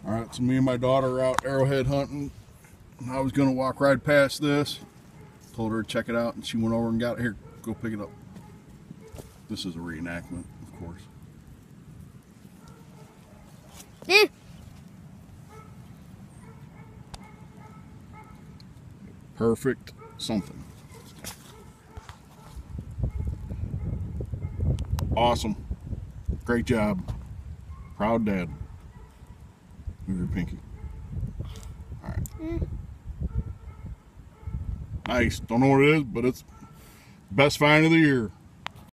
All right, so me and my daughter are out arrowhead hunting. I was gonna walk right past this. Told her to check it out, and she went over and got it. Here, go pick it up. This is a reenactment, of course. Perfect something. Awesome. Great job. Proud dad. Move your pinky. All right. Nice. Don't know what it is, but it's best find of the year.